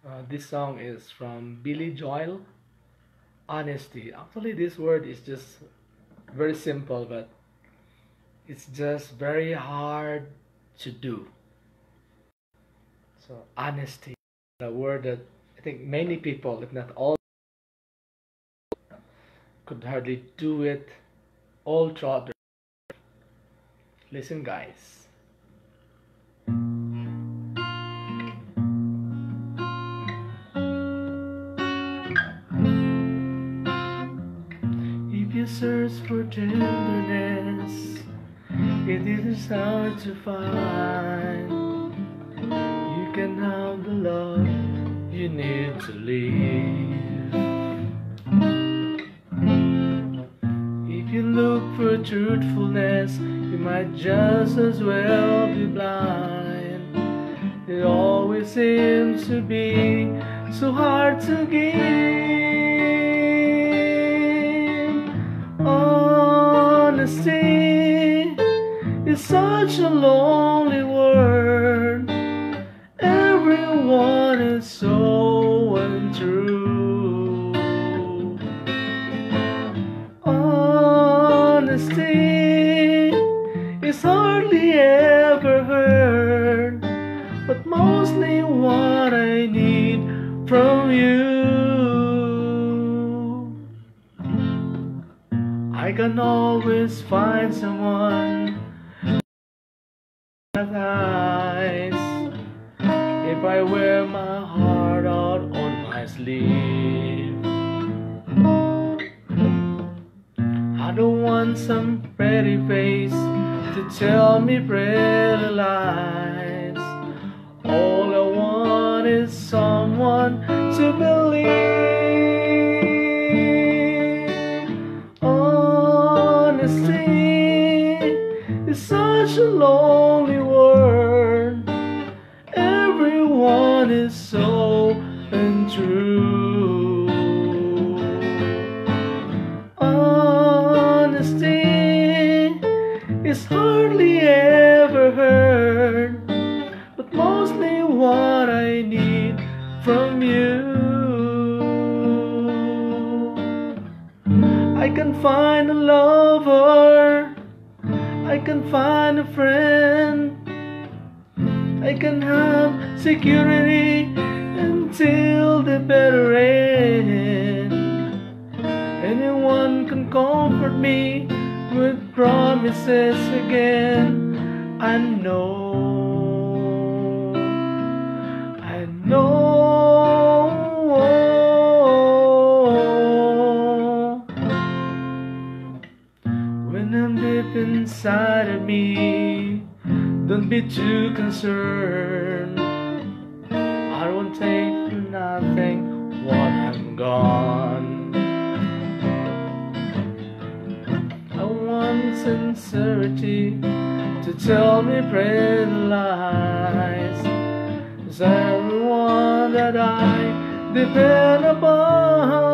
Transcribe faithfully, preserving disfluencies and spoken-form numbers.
Uh, this song is from Billy Joel, Honesty. Actually, this word is just very simple, but it's just very hard to do. So, honesty, a word that I think many people, if not all, could hardly do it all throughout their life. Listen, guys. If you search for tenderness, it is hard to find. You can have the love you need to live. If you look for truthfulness, you might just as well be blind. It always seems to be so hard to give. Honesty is such a lonely word. Everyone is so untrue. Honesty is hardly ever heard, but mostly what I need from you. I can always find someone with eyes if I wear my heart out on my sleeve. I don't want some pretty face to tell me pretty lies. All I want is someone to believe. Honesty is such a lonely word. Everyone is so untrue. Honesty is hardly ever heard, but mostly what I need from you. I can find a lover, I can find a friend, I can have security until the better end. Anyone can comfort me with promises again. I know, I know. When I'm deep inside of me, don't be too concerned. I won't take nothing when I'm gone. I want sincerity to tell me pretty lies. 'Cause everyone that I depend upon